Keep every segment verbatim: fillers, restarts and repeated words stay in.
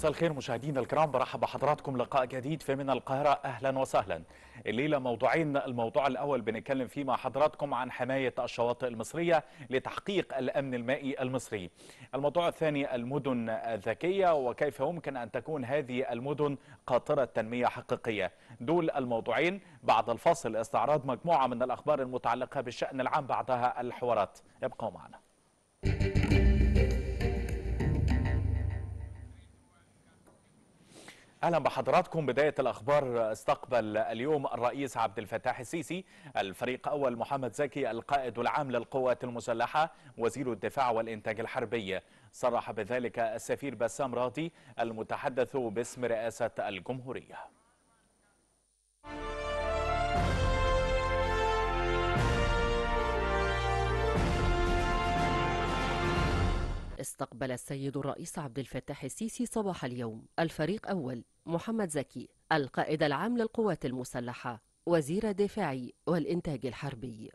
مساء الخير مشاهدينا الكرام، برحب بحضراتكم لقاء جديد في من القاهرة. أهلا وسهلا. الليلة موضوعين. الموضوع الأول بنتكلم فيه مع حضراتكم عن حماية الشواطئ المصرية لتحقيق الأمن المائي المصري. الموضوع الثاني المدن الذكية وكيف يمكن أن تكون هذه المدن قاطرة تنمية حقيقية. دول الموضوعين. بعد الفاصل استعراض مجموعة من الأخبار المتعلقة بالشأن العام، بعدها الحوارات. ابقوا معنا. اهلا بحضراتكم. بدايه الاخبار. استقبل اليوم الرئيس عبد الفتاح السيسي الفريق اول محمد زكي القائد العام للقوات المسلحه وزير الدفاع والانتاج الحربي. صرح بذلك السفير بسام راضي المتحدث باسم رئاسه الجمهوريه. استقبل السيد الرئيس عبد الفتاح السيسي صباح اليوم الفريق أول محمد زكي القائد العام للقوات المسلحة وزير الدفاع والإنتاج الحربي.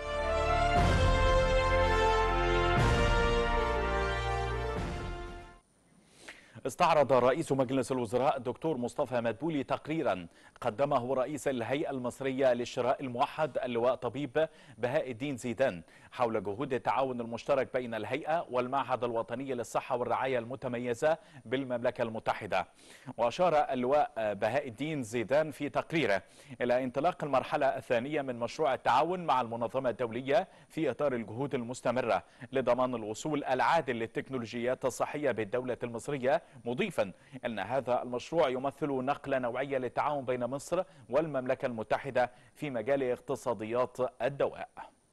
استعرض رئيس مجلس الوزراء الدكتور مصطفى مدبولي تقريرا قدمه رئيس الهيئة المصرية للشراء الموحد اللواء طبيب بهاء الدين زيدان حول جهود التعاون المشترك بين الهيئة والمعهد الوطني للصحة والرعاية المتميزة بالمملكة المتحدة. وأشار اللواء بهاء الدين زيدان في تقريره إلى انطلاق المرحلة الثانية من مشروع التعاون مع المنظمة الدولية في إطار الجهود المستمرة لضمان الوصول العادل للتكنولوجيات الصحية بالدولة المصرية، مضيفا أن هذا المشروع يمثل نقلة نوعية للتعاون بين مصر والمملكة المتحدة في مجال اقتصاديات الدواء.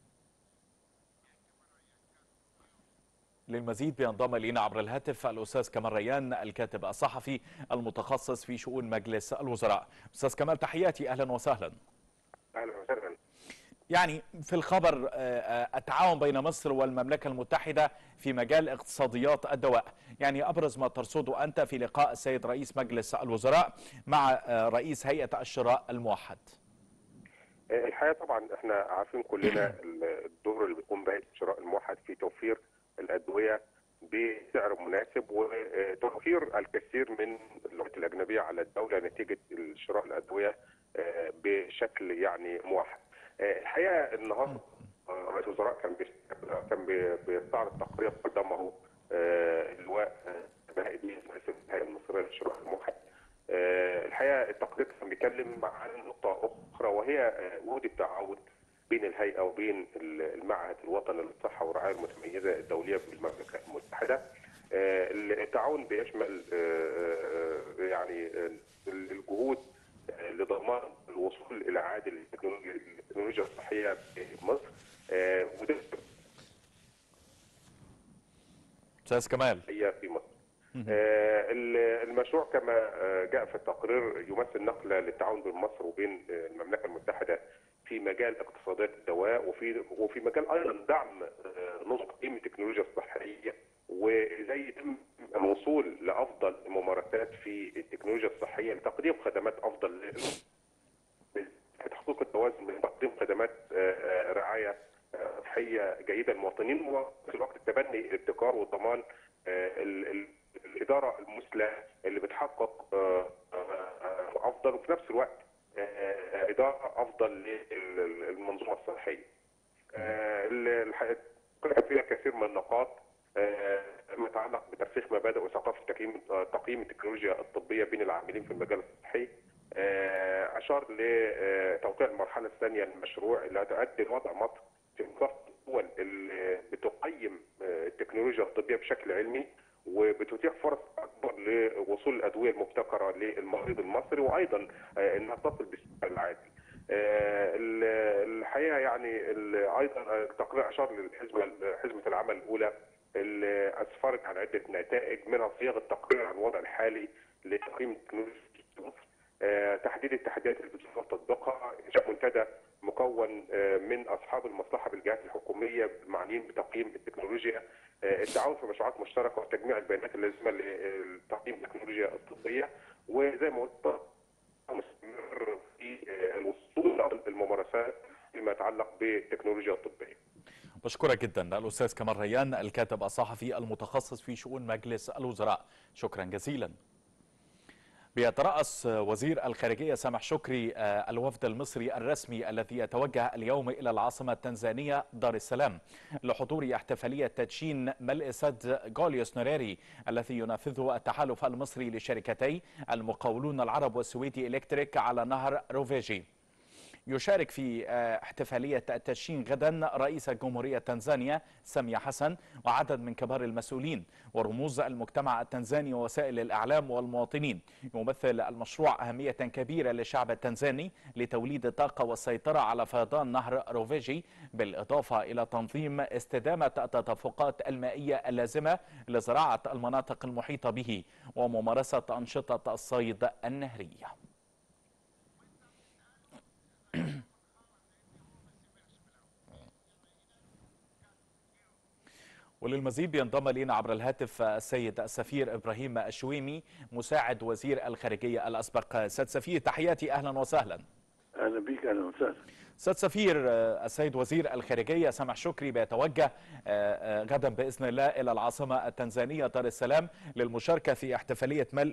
للمزيد بينضم إلينا عبر الهاتف الأستاذ كمال ريان الكاتب الصحفي المتخصص في شؤون مجلس الوزراء. أستاذ كمال، تحياتي، أهلا وسهلا. أهلا وسهلا. يعني في الخبر التعاون بين مصر والمملكة المتحدة في مجال اقتصاديات الدواء، يعني أبرز ما ترصده أنت في لقاء السيد رئيس مجلس الوزراء مع رئيس هيئة الشراء الموحد. الحقيقة طبعا احنا عارفين كلنا الدور اللي بيقوم به الشراء الموحد في توفير الأدوية بسعر مناسب وتوفير الكثير من اللغات الأجنبية على الدولة نتيجة شراء الأدوية بشكل يعني موحد. الحقيقه النهارده رئيس الوزراء كان كان بيستعرض تقرير قدمه اللواء بهاء الدين رئيس الهيئه المصريه للشراء الموحد. الحقيقه التقرير كان بيتكلم عن نقطه اخرى وهي وجود التعاون بين الهيئه وبين المعهد الوطني للصحه والرعايه المتميزه الدوليه بالمملكه المتحده. التعاون بيشمل يعني الجهود لضمان الوصول الى عادل التكنولوجيا الصحيه في مصر. وده استاذ كمال هي في مصر. المشروع كما جاء في التقرير يمثل نقله للتعاون بين مصر وبين المملكه المتحده في مجال اقتصادات الدواء وفي وفي مجال ايضا دعم نظم تقييم التكنولوجيا الصحيه وازاي يتم الوصول لافضل الممارسات في التكنولوجيا الصحيه لتقديم خدمات افضل لتحقيق التوازن بين تقديم خدمات رعايه صحيه جيده للمواطنين وفي الوقت تبني الابتكار وضمان الاداره المثلى اللي بتحقق افضل وفي نفس الوقت اداره افضل للمنظومه الصحيه. الحقيقه فيها كثير من النقاط ما يتعلق بترسيخ مبادئ وثقافه تقييم تقييم التكنولوجيا الطبيه بين العاملين في المجال الصحي. اشار لتوقيع المرحله الثانيه للمشروع اللي هتؤدي لوضع مصر في نطاق الدول اللي بتقيم التكنولوجيا الطبيه بشكل علمي وبتتيح فرص اكبر لوصول الادويه المبتكره للمريض المصري وايضا انها تصل بالسعر العادل. الحقيقه يعني ايضا التقرير اشار للحزمه حزمه العمل الاولى اللي اسفرت عن عده نتائج منها صياغه التقرير عن الوضع الحالي لتقييم التكنولوجيا في مصر، تحديد التحديات اللي بتتم تطبيقها، انشاء منتدى مكون من اصحاب المصلحه بالجهات الحكوميه المعنيين بتقييم التكنولوجيا، التعاون في مشروعات مشتركه وتجميع البيانات اللازمه لتقييم التكنولوجيا الطبيه، وزي ما قلت مستمر في الوصول للممارسات فيما يتعلق بالتكنولوجيا الطبيه. بشكرك جدا الأستاذ كمال ريان الكاتب الصحفي المتخصص في شؤون مجلس الوزراء، شكرا جزيلا. بيترأس وزير الخارجية سامح شكري الوفد المصري الرسمي الذي يتوجه اليوم إلى العاصمة التنزانية دار السلام لحضور احتفالية تدشين ملء سد جوليوس نيريري الذي ينفذه التحالف المصري لشركتي المقاولون العرب والسويدي إلكتريك على نهر روفيجي. يشارك في احتفالية التدشين غدا رئيس الجمهورية تنزانيا سامية حسن وعدد من كبار المسؤولين ورموز المجتمع التنزاني ووسائل الإعلام والمواطنين. يمثل المشروع أهمية كبيرة للشعب التنزاني لتوليد الطاقة والسيطرة على فيضان نهر روفيجي، بالإضافة إلى تنظيم استدامة التدفقات المائية اللازمة لزراعة المناطق المحيطة به وممارسة أنشطة الصيد النهرية. وللمزيد بينضم لنا عبر الهاتف السيد السفير إبراهيم الشويمي مساعد وزير الخارجية الأسبق. سيد سفير تحياتي، أهلا وسهلا. أهلا بك. أهلا وسهلا. سيد سفير، السيد وزير الخارجية سامح شكري بيتوجه غدا بإذن الله إلى العاصمة التنزانية دار السلام للمشاركة في احتفالية ملء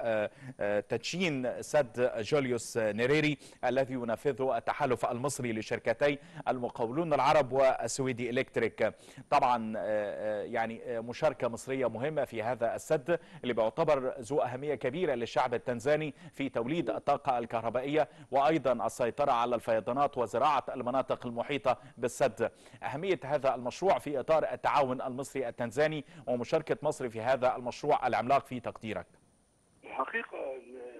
وتدشين سد جوليوس نيريري الذي ينفذه التحالف المصري لشركتي المقاولون العرب والسويدي إلكتريك. طبعا يعني مشاركة مصرية مهمة في هذا السد اللي بيعتبر ذو أهمية كبيرة للشعب التنزاني في توليد الطاقة الكهربائية وأيضا السيطرة على الفيضانات وزراعة المناطق المحيطة بالسد. أهمية هذا المشروع في إطار التعاون المصري التنزاني ومشاركة مصر في هذا المشروع العملاق في تقديرك. الحقيقة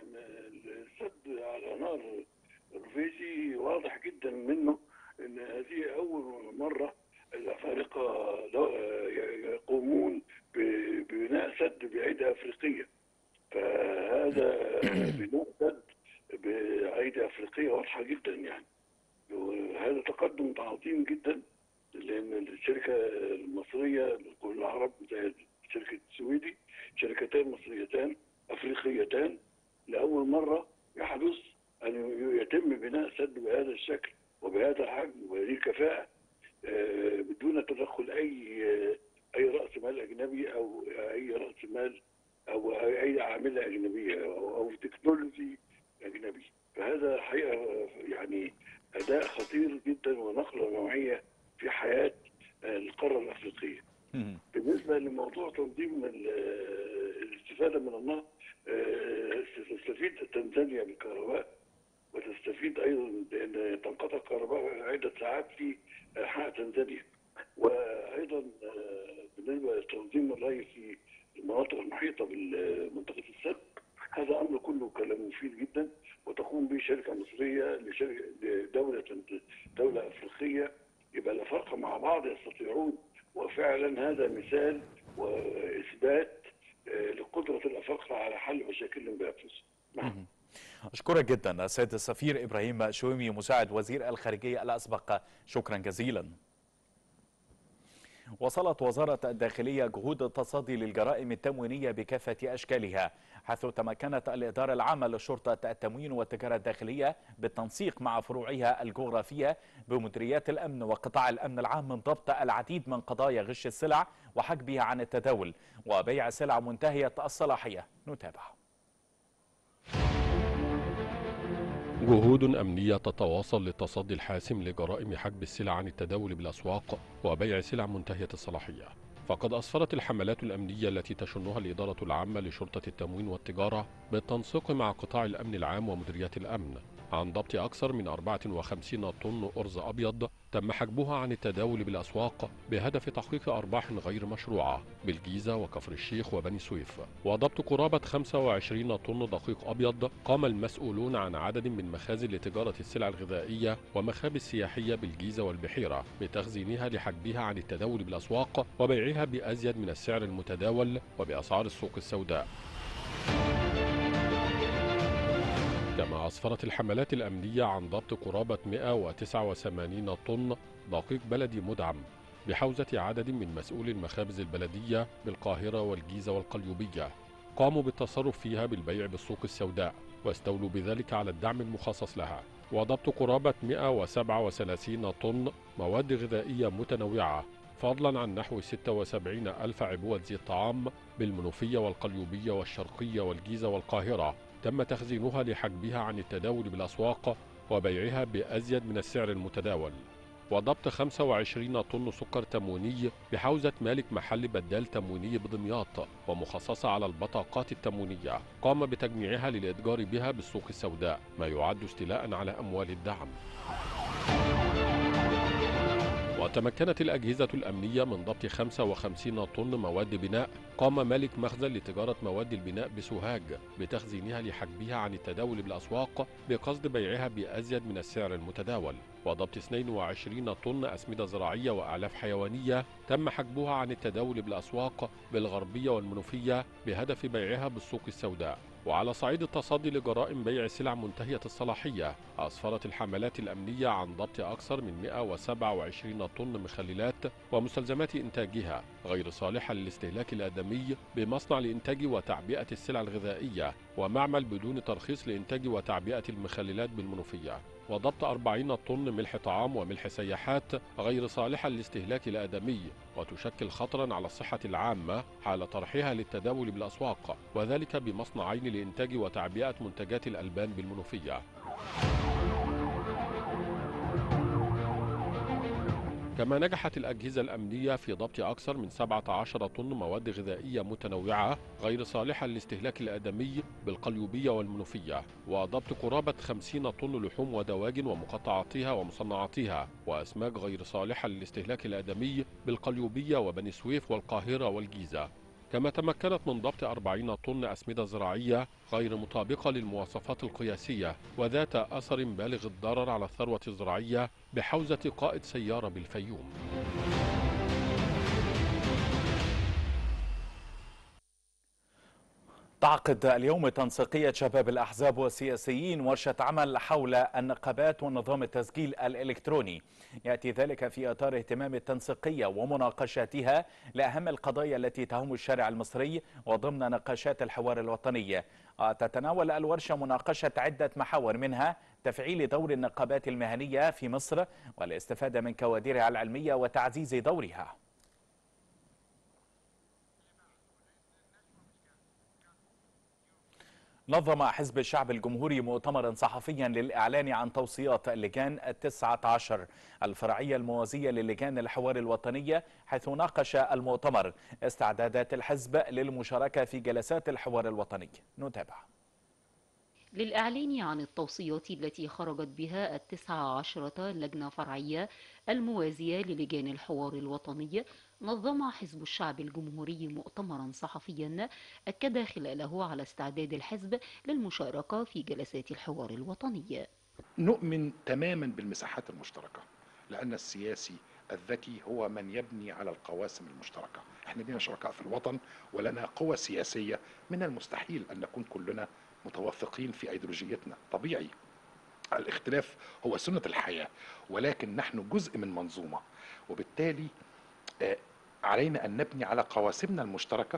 السد على نهر روفيجي واضح جدا منه أن هذه أول مرة الأفارقة يقومون ببناء سد بعيدة أفريقية، فهذا بناء سد بعيدة أفريقية واضحة جدا يعني، وهذا تقدم عظيم جدا، لان الشركه المصريه المقاولون العرب زي الشركه السويدي شركتان مصريتان افريقيتان لاول مره يحدث ان يتم بناء سد بهذا الشكل وبهذا الحجم وبهذه الكفاءه بدون تدخل اي اي راس مال اجنبي او اي راس مال او اي عامله اجنبيه او, أو تكنولوجي اجنبي. فهذا حقيقه يعني أداء خطير جدا ونقلة نوعية في حياة القارة الأفريقية. بالنسبة لموضوع تنظيم الاستفادة من النهر، تستفيد تنزانيا بالكهرباء وتستفيد أيضا لأن تنقطع الكهرباء عدة ساعات في أنحاء تنزانيا، وأيضا بالنسبة لتنظيم الري في المناطق المحيطة بمنطقة السد، هذا أمر كله كلام مفيد جدا وتقوم به شركة مصرية لشركة دولة دولة أفريقية، يبقى الأفارقة مع بعض يستطيعون، وفعلا هذا مثال وإثبات لقدرة الأفارقة على حل مشاكلهم بأنفسهم. نعم. أشكرك جدا السيد السفير إبراهيم شويمي مساعد وزير الخارجية الأسبق، شكرا جزيلا. وصلت وزارة الداخلية جهود التصدي للجرائم التموينية بكافة أشكالها، حيث تمكنت الإدارة العامة لشرطة التموين والتجارة الداخلية بالتنسيق مع فروعها الجغرافية بمديريات الأمن وقطاع الأمن العام من ضبط العديد من قضايا غش السلع وحجبها عن التداول وبيع سلع منتهية الصلاحية. نتابع. جهود أمنية تتواصل للتصدي الحاسم لجرائم حجب السلع عن التداول بالأسواق وبيع سلع منتهية الصلاحية. فقد أسفرت الحملات الأمنية التي تشنها الإدارة العامة لشرطة التموين والتجارة بالتنسيق مع قطاع الأمن العام ومديريات الأمن عن ضبط أكثر من أربعة وخمسين طن أرز أبيض تم حجبها عن التداول بالأسواق بهدف تحقيق أرباح غير مشروعة بالجيزة وكفر الشيخ وبني سويف، وضبط قرابة خمسة وعشرين طن دقيق أبيض قام المسؤولون عن عدد من مخازن لتجارة السلع الغذائية ومخابز سياحية بالجيزة والبحيرة بتخزينها لحجبها عن التداول بالأسواق وبيعها بأزيد من السعر المتداول وبأسعار السوق السوداء. كما أسفرت الحملات الأمنية عن ضبط قرابة مئة وتسعة وثمانين طن دقيق بلدي مدعم بحوزة عدد من مسؤولي المخابز البلدية بالقاهرة والجيزة والقليوبية قاموا بالتصرف فيها بالبيع بالسوق السوداء واستولوا بذلك على الدعم المخصص لها، وضبط قرابة مئة وسبعة وثلاثين طن مواد غذائية متنوعة فضلا عن نحو ستة وسبعين ألف عبوة زيت طعام بالمنوفية والقليوبية والشرقية والجيزة والقاهرة تم تخزينها لحجبها عن التداول بالأسواق وبيعها بأزيد من السعر المتداول. وضبط خمسة وعشرين طن سكر تمويني بحوزة مالك محل بدال تمويني بدمياط ومخصصة على البطاقات التموينية، قام بتجميعها للإتجار بها بالسوق السوداء، ما يعد استيلاء على أموال الدعم. وتمكنت الأجهزة الأمنية من ضبط خمسة وخمسين طن مواد بناء قام مالك مخزن لتجارة مواد البناء بسوهاج بتخزينها لحجبها عن التداول بالأسواق بقصد بيعها بأزيد من السعر المتداول. وضبط اثنين وعشرين طن أسمدة زراعية وأعلاف حيوانية تم حجبها عن التداول بالأسواق بالغربية والمنوفية بهدف بيعها بالسوق السوداء. وعلى صعيد التصدي لجرائم بيع سلع منتهية الصلاحية، أسفرت الحملات الأمنية عن ضبط أكثر من مئة وسبعة وعشرين طن مخللات ومستلزمات إنتاجها غير صالحة للاستهلاك الآدمي بمصنع لإنتاج وتعبئة السلع الغذائية ومعمل بدون ترخيص لإنتاج وتعبئة المخللات بالمنوفية. وضبط أربعين طن ملح طعام وملح سياحات غير صالحة للاستهلاك الآدمي وتشكل خطرا على الصحة العامة حال طرحها للتداول بالأسواق، وذلك بمصنعين لإنتاج وتعبئة منتجات الألبان بالمنوفية. كما نجحت الأجهزة الأمنية في ضبط أكثر من سبعة عشر طن مواد غذائية متنوعة غير صالحة للاستهلاك الآدمي بالقليوبية والمنوفية، وضبط قرابة خمسين طن لحوم ودواجن ومقطعاتها ومصنعاتها وأسماك غير صالحة للاستهلاك الآدمي بالقليوبية وبني سويف والقاهرة والجيزة. كما تمكنت من ضبط أربعين طن أسمدة زراعية غير مطابقة للمواصفات القياسية وذات أثر بالغ الضرر على الثروة الزراعية بحوزة قائد سيارة بالفيوم. تعقد اليوم تنسيقية شباب الأحزاب والسياسيين ورشة عمل حول النقابات ونظام التسجيل الإلكتروني. يأتي ذلك في إطار اهتمام التنسيقية ومناقشاتها لأهم القضايا التي تهم الشارع المصري وضمن نقاشات الحوار الوطني. تتناول الورشة مناقشة عدة محاور، منها تفعيل دور النقابات المهنية في مصر والاستفادة من كوادرها العلمية وتعزيز دورها. نظم حزب الشعب الجمهوري مؤتمرا صحفيا للإعلان عن توصيات اللجان التسعة عشر الفرعية الموازية للجان الحوار الوطنية، حيث ناقش المؤتمر استعدادات الحزب للمشاركة في جلسات الحوار الوطني. نتابع. للإعلان عن التوصيات التي خرجت بها التسعة عشرة لجنة فرعية الموازية للجان الحوار الوطني، نظم حزب الشعب الجمهوري مؤتمرا صحفيا أكد خلاله على استعداد الحزب للمشاركة في جلسات الحوار الوطني. نؤمن تماما بالمساحات المشتركة، لأن السياسي الذكي هو من يبني على القواسم المشتركة. احنا لنا شركاء في الوطن ولنا قوى سياسية، من المستحيل أن نكون كلنا متوافقين في أيديولوجيتنا. طبيعي، الاختلاف هو سنة الحياة، ولكن نحن جزء من منظومة، وبالتالي علينا أن نبني على قواسمنا المشتركة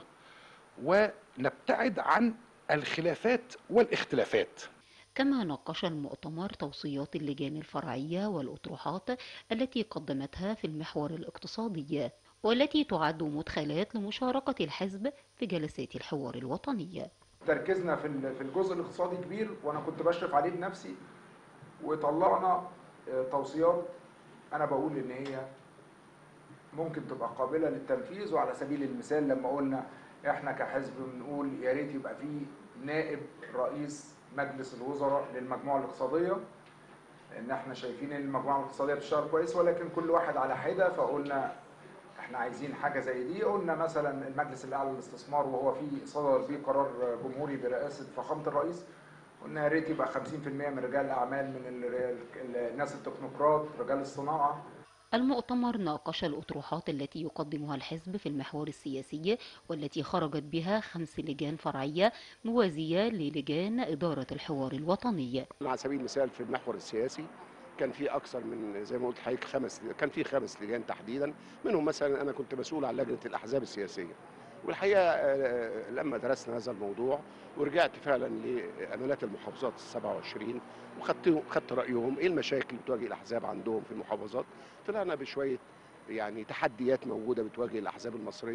ونبتعد عن الخلافات والاختلافات. كما ناقش المؤتمر توصيات اللجان الفرعية والأطروحات التي قدمتها في المحور الاقتصادي، والتي تعد مدخلات لمشاركة الحزب في جلسات الحوار الوطني. تركيزنا في في الجزء الاقتصادي كبير، وانا كنت بشرف عليه بنفسي، وطلعنا توصيات انا بقول ان هي ممكن تبقى قابله للتنفيذ. وعلى سبيل المثال لما قلنا احنا كحزب بنقول يا ريت يبقى في نائب رئيس مجلس الوزراء للمجموعه الاقتصاديه، لان احنا شايفين ان المجموعه الاقتصاديه بتشتغل كويس ولكن كل واحد على حده، فقلنا احنا عايزين حاجه زي دي. قلنا مثلا المجلس الاعلى للاستثمار، وهو في صدر بيه قرار جمهوري برئاسه فخامه الرئيس، قلنا يا ريت يبقى خمسين بالمئة من رجال الاعمال، من الناس التكنوقراط، رجال الصناعه. المؤتمر ناقش الأطروحات التي يقدمها الحزب في المحور السياسي، والتي خرجت بها خمس لجان فرعية موازية للجان إدارة الحوار الوطني. على سبيل المثال في المحور السياسي كان في اكثر من زي ما قلت حضرتك خمس كان في خمس لجان تحديدا، منهم مثلا انا كنت مسؤول عن لجنه الاحزاب السياسيه. والحقيقه لما درسنا هذا الموضوع ورجعت فعلا لامانات المحافظات السبعة وعشرين وخدت خدت رايهم ايه المشاكل اللي بتواجه الاحزاب عندهم في المحافظات، طلعنا بشويه يعني تحديات موجوده بتواجه الاحزاب المصريه،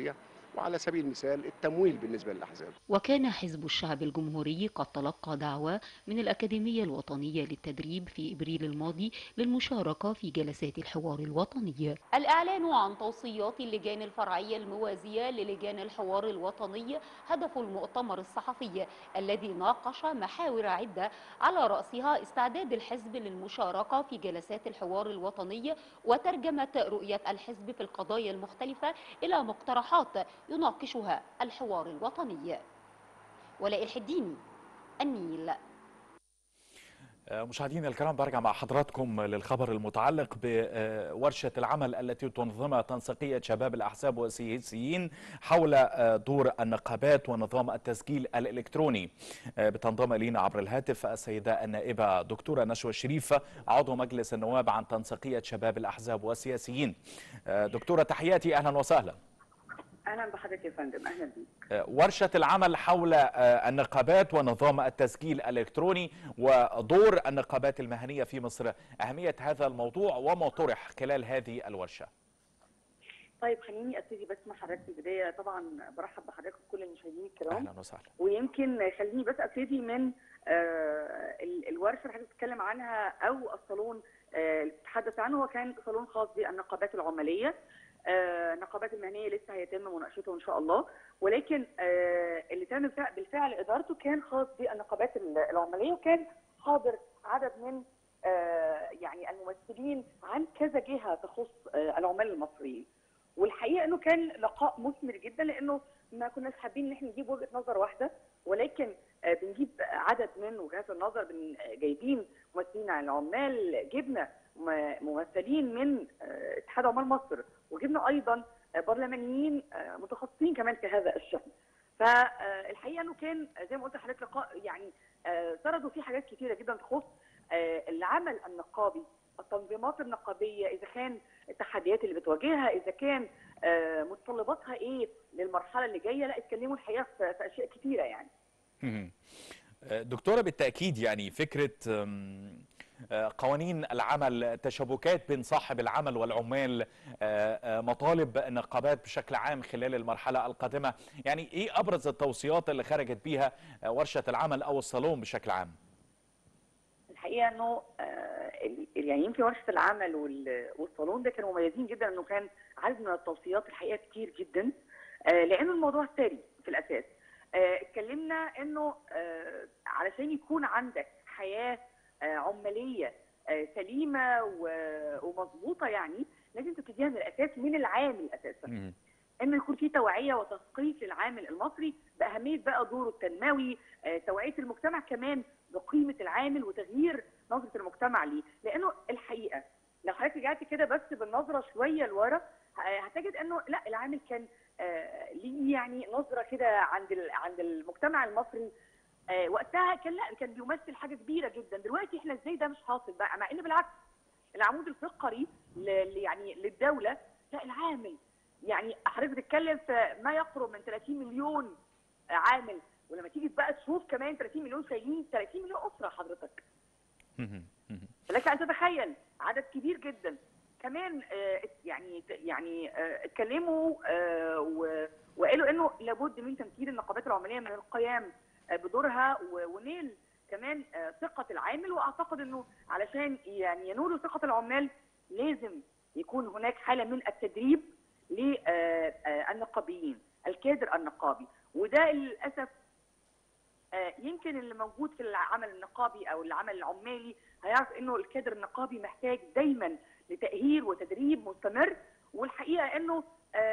وعلى سبيل المثال التمويل بالنسبه للاحزاب. وكان حزب الشعب الجمهوري قد تلقى دعوة من الأكاديمية الوطنية للتدريب في إبريل الماضي للمشاركة في جلسات الحوار الوطني. الإعلان عن توصيات اللجان الفرعية الموازية للجان الحوار الوطني هدف المؤتمر الصحفي الذي ناقش محاور عدة على رأسها استعداد الحزب للمشاركة في جلسات الحوار الوطني وترجمة رؤية الحزب في القضايا المختلفة إلى مقترحات يناقشها الحوار الوطني. ولاء الحديني، النيل. مشاهدينا الكرام، برجع مع حضراتكم للخبر المتعلق بورشة العمل التي تنظمها تنسيقية شباب الأحزاب والسياسيين حول دور النقابات ونظام التسجيل الإلكتروني. بتنضم إلينا عبر الهاتف السيدة النائبة دكتورة نشوى الشريف، عضو مجلس النواب عن تنسيقية شباب الأحزاب والسياسيين. دكتورة تحياتي، أهلا وسهلا. اهلا بحضرتك يا فندم، اهلا بيك. ورشة العمل حول النقابات ونظام التسجيل الإلكتروني ودور النقابات المهنية في مصر، أهمية هذا الموضوع وما طرح خلال هذه الورشة. طيب خليني ابتدي بس مع حضرتك في البدايه. طبعا برحب بحضرتك وكل المشاهدين الكرام. اهلا وسهلا. ويمكن خليني بس ابتدي من آه الورشه اللي حضرتك بتتكلم عنها او الصالون آه اللي بتتحدث عنه، هو كان صالون خاص بالنقابات العماليه. آه النقابات المهنيه لسه هيتم مناقشته ان شاء الله، ولكن آه اللي تم بالفعل ادارته كان خاص بالنقابات العماليه، وكان حاضر عدد من آه يعني الممثلين عن كذا جهه تخص آه العمال المصريين. والحقيقه انه كان لقاء مثمر جدا، لانه ما كناش حابين ان احنا نجيب وجهه نظر واحده، ولكن آه بنجيب عدد من وجهات النظر، جايبين ممثلين عن العمال، جبنا ممثلين من آه اتحاد عمال مصر، وجبنا ايضا آه برلمانيين آه متخصصين كمان في هذا الشأن. فالحقيقه انه كان زي ما قلت لحضرتك لقاء يعني سردوا فيه حاجات كثيره جدا تخص العمل النقابي، التنظيمات النقابيه، اذا كان التحديات اللي بتواجهها، اذا كان متطلباتها ايه للمرحله اللي جايه. لا اتكلموا الحقيقه في اشياء كثيره يعني. دكتوره، بالتاكيد يعني فكره قوانين العمل، تشابكات بين صاحب العمل والعمال، مطالب النقابات بشكل عام خلال المرحله القادمه، يعني ايه ابرز التوصيات اللي خرجت بيها ورشه العمل او الصالون بشكل عام؟ الحقيقه انه يعني يمكن ورشه العمل والصالون ده كانوا مميزين جدا، انه كان عدد من التوصيات الحقيقه كتير جدا، لانه الموضوع ساري في الاساس. اتكلمنا انه علشان يكون عندك حياه عماليه سليمه ومظبوطه، يعني لازم تبتديها من الاساس، من العامل اساسا. انه يكون في توعيه وتثقيف للعامل المصري باهميه بقى دوره التنموي، توعيه المجتمع كمان بقيمه العامل وتغيير نظره المجتمع ليه، لانه الحقيقه لو حضرتك رجعت كده بس بالنظره شويه لورا هتجد انه لا، العامل كان ليه يعني نظره كده عند عند المجتمع المصري آه وقتها، كان لا كان بيمثل حاجه كبيره جدا. دلوقتي احنا ازاي ده مش حاصل بقى، مع ان بالعكس العمود الفقري يعني للدوله لا، العامل يعني حضرتك بتتكلم في ما يقرب من ثلاثين مليون عامل، ولما تيجي بقى تشوف كمان ثلاثين مليون شايلين ثلاثين مليون اسره حضرتك. لك ان تتخيل عدد كبير جدا. كمان آه يعني يعني آه اتكلموا آه وقالوا انه لابد من تمكين النقابات العماليه من القيام بدورها ونيل كمان ثقة العامل. واعتقد انه علشان يعني ينولوا ثقة العمال لازم يكون هناك حالة من التدريب للنقابيين، الكادر النقابي. وده للاسف يمكن اللي موجود في العمل النقابي او العمل العمالي هيعرف انه الكادر النقابي محتاج دايما لتأهيل وتدريب مستمر. والحقيقة انه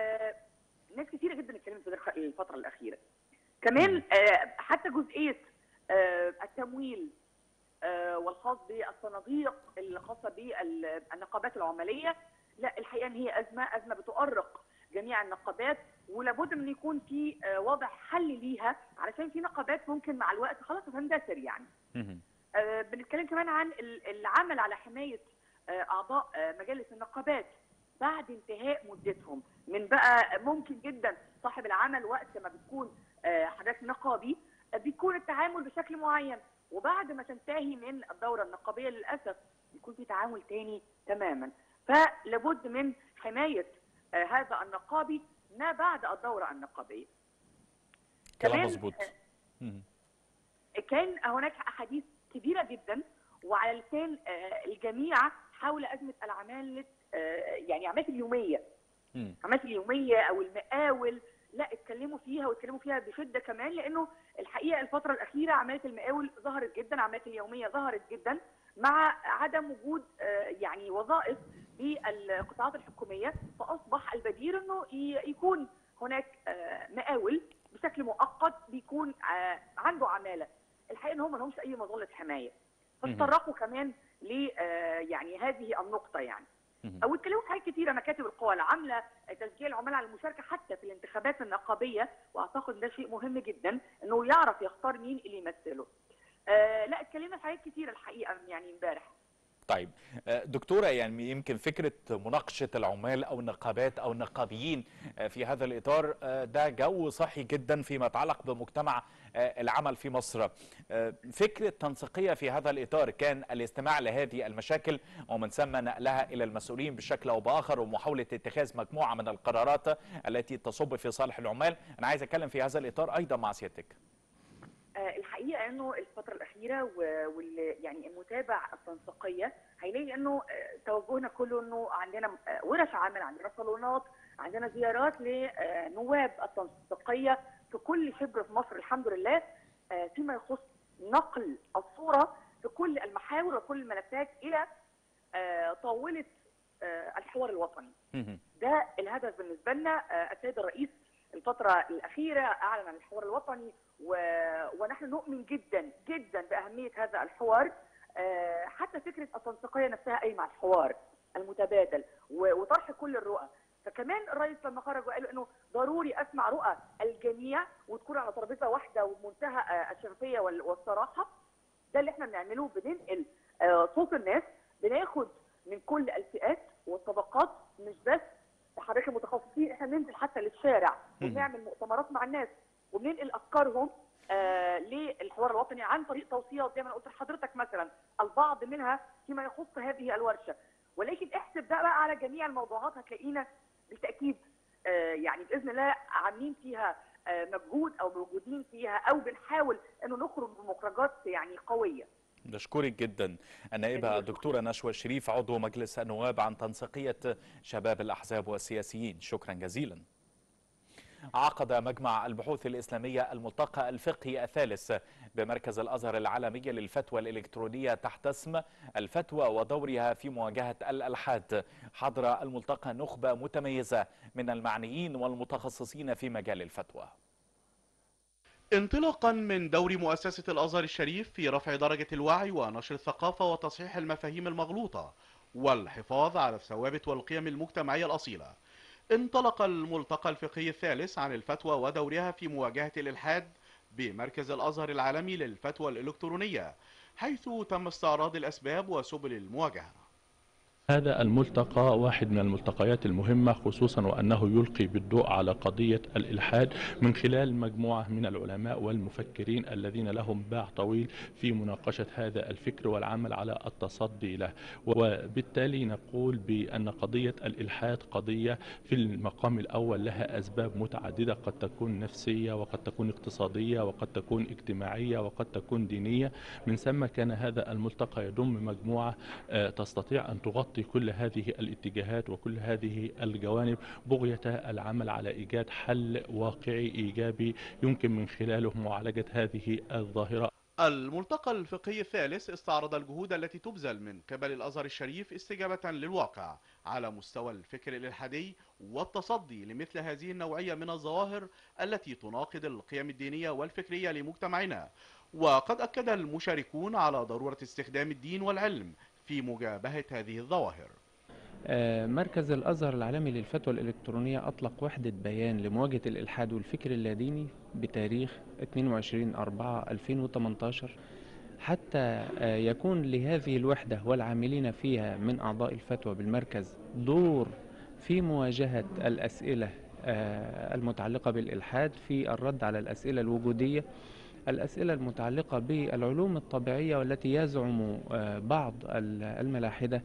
ناس كثيرة جدا اتكلمت في الفترة الأخيرة. كمان حتى جزئيه التمويل والخاص بالصناديق الخاصه بالنقابات العماليه، لا الحقيقه ان هي ازمه ازمه بتؤرق جميع النقابات، ولابد من يكون في وضع حل ليها، علشان في نقابات ممكن مع الوقت خلاص هتندثر يعني. بنتكلم كمان عن العمل على حمايه اعضاء مجالس النقابات بعد انتهاء مدتهم. من بقى ممكن جدا صاحب العمل وقت ما بتكون حضرتك نقابي بيكون التعامل بشكل معين، وبعد ما تنتهي من الدوره النقابيه للاسف بيكون في تعامل تاني تماما. فلابد من حمايه هذا النقابي ما بعد الدوره النقابيه. كلام كمان مظبوط. كان هناك احاديث كبيره جدا وعلى لسان الجميع حول ازمه العماله، يعني العمالات اليوميه. العمالات اليوميه او المقاول، لا اتكلموا فيها واتكلموا فيها بشده كمان، لانه الحقيقه الفتره الاخيره عماله المقاول ظهرت جدا، عمالات اليوميه ظهرت جدا مع عدم وجود يعني وظائف بالقطاعات الحكوميه، فاصبح البديل انه يكون هناك مقاول بشكل مؤقت بيكون عنده عماله. الحقيقه ان هم ما لهمش اي مظله حمايه، فتطرقوا كمان ل يعني هذه النقطه يعني. او اتكلموا في حاجات كثيره، مكاتب القوى العامله، تشجيع العمال على المشاركه حتى في الانتخابات النقابيه، واعتقد ده شيء مهم جدا انه يعرف يختار مين اللي يمثله. آه لا اتكلمنا في حاجات كثيره الحقيقه يعني امبارح. طيب دكتورة، يعني يمكن فكرة مناقشة العمال أو النقابات أو النقابيين في هذا الإطار ده جو صحي جدا فيما يتعلق بمجتمع العمل في مصر. فكرة تنسيقية في هذا الإطار كان الاستماع لهذه المشاكل ومن ثم نقلها إلى المسؤولين بشكل أو بآخر ومحاولة اتخاذ مجموعة من القرارات التي تصب في صالح العمال. أنا عايز أتكلم في هذا الإطار أيضا مع سيادتك. الحقيقه انه الفتره الاخيره وال يعني المتابع التنسيقيه هيلاقي انه توجهنا كله انه عندنا ورش عمل، عندنا صالونات، عندنا زيارات لنواب التنسيقيه في كل شبر في مصر الحمد لله، فيما يخص نقل الصوره في كل المحاور وكل الملفات الى طاوله الحوار الوطني. ده الهدف بالنسبه لنا. السيد الرئيس الفتره الاخيره اعلن عن الحوار الوطني، و... ونحن نؤمن جدا جدا باهميه هذا الحوار. حتى فكره التنسيقيه نفسها قايمه على الحوار المتبادل وطرح كل الرؤى. فكمان الرئيس لما خرج وقال انه ضروري اسمع رؤى الجميع وتكون على ترابيزه واحده وبمنتهى الشفافيه والصراحه. ده اللي احنا بنعمله، بننقل صوت الناس، بناخد من كل الفئات والطبقات، مش بس حضرتك المتخصصين، احنا بننزل حتى للشارع وبنعمل مؤتمرات مع الناس وبننقل افكارهم آه للحوار الوطني عن طريق توصيات زي ما انا قلت لحضرتك مثلا، البعض منها فيما يخص هذه الورشه. ولكن احسب ده بقى على جميع الموضوعات، هتلاقينا بالتاكيد آه يعني باذن الله عاملين فيها آه مجهود او موجودين فيها او بنحاول انه نخرج بمخرجات يعني قويه. بشكرك جدا النائبة الدكتورة نشوى الشريف عضو مجلس النواب عن تنسيقية شباب الأحزاب والسياسيين، شكرا جزيلا. عقد مجمع البحوث الإسلامية الملتقى الفقهي الثالث بمركز الأزهر العالمي للفتوى الإلكترونية تحت اسم الفتوى ودورها في مواجهة الإلحاد. حضر الملتقى نخبة متميزة من المعنيين والمتخصصين في مجال الفتوى. انطلاقا من دور مؤسسة الأزهر الشريف في رفع درجة الوعي ونشر الثقافة وتصحيح المفاهيم المغلوطة والحفاظ على الثوابت والقيم المجتمعية الأصيلة، انطلق الملتقى الفقهي الثالث عن الفتوى ودورها في مواجهة الإلحاد بمركز الأزهر العالمي للفتوى الإلكترونية، حيث تم استعراض الأسباب وسبل المواجهة. هذا الملتقى واحد من الملتقيات المهمة، خصوصا وأنه يلقي بالضوء على قضية الإلحاد من خلال مجموعة من العلماء والمفكرين الذين لهم باع طويل في مناقشة هذا الفكر والعمل على التصدي له. وبالتالي نقول بأن قضية الإلحاد قضية في المقام الأول لها أسباب متعددة، قد تكون نفسية وقد تكون اقتصادية وقد تكون اجتماعية وقد تكون دينية. من ثم كان هذا الملتقى يضم مجموعة تستطيع أن تغطي كل هذه الاتجاهات وكل هذه الجوانب بغية العمل على إيجاد حل واقعي إيجابي يمكن من خلاله معالجة هذه الظاهرة. الملتقى الفقهي الثالث استعرض الجهود التي تبذل من قبل الأزهر الشريف استجابة للواقع على مستوى الفكر الإلحادي والتصدي لمثل هذه النوعية من الظواهر التي تناقض القيم الدينية والفكرية لمجتمعنا. وقد أكد المشاركون على ضرورة استخدام الدين والعلم في مجابهة هذه الظواهر. مركز الأزهر العالمي للفتوى الإلكترونية أطلق وحدة بيان لمواجهة الإلحاد والفكر اللاديني بتاريخ اثنين وعشرين أربعة ألفين وثمانية عشر، حتى يكون لهذه الوحدة والعاملين فيها من أعضاء الفتوى بالمركز دور في مواجهة الأسئلة المتعلقة بالإلحاد، في الرد على الأسئلة الوجودية، الأسئلة المتعلقة بالعلوم الطبيعية والتي يزعم بعض الملاحدة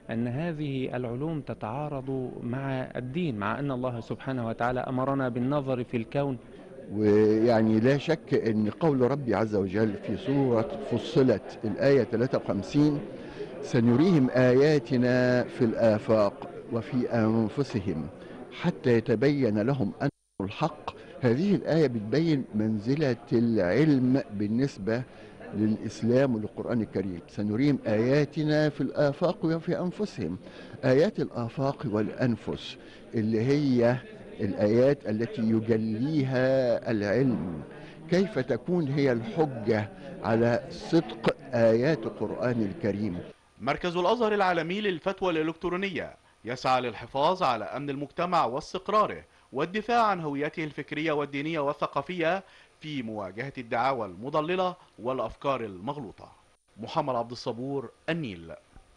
أن هذه العلوم تتعارض مع الدين، مع أن الله سبحانه وتعالى أمرنا بالنظر في الكون. ويعني لا شك أن قول ربي عز وجل في سورة فصلت الآية ثلاثة وخمسين سنريهم آياتنا في الآفاق وفي أنفسهم حتى يتبين لهم أنه الحق. هذه الآية بتبين منزلة العلم بالنسبة للإسلام وللقرآن الكريم. سنريهم آياتنا في الآفاق وفي أنفسهم. آيات الآفاق والأنفس اللي هي الآيات التي يجليها العلم، كيف تكون هي الحجة على صدق آيات القرآن الكريم؟ مركز الأزهر العالمي للفتوى الإلكترونية يسعى للحفاظ على أمن المجتمع واستقراره والدفاع عن هويته الفكرية والدينية والثقافية في مواجهة الدعاوى المضللة والأفكار المغلوطة. محمد عبد الصبور، النيل.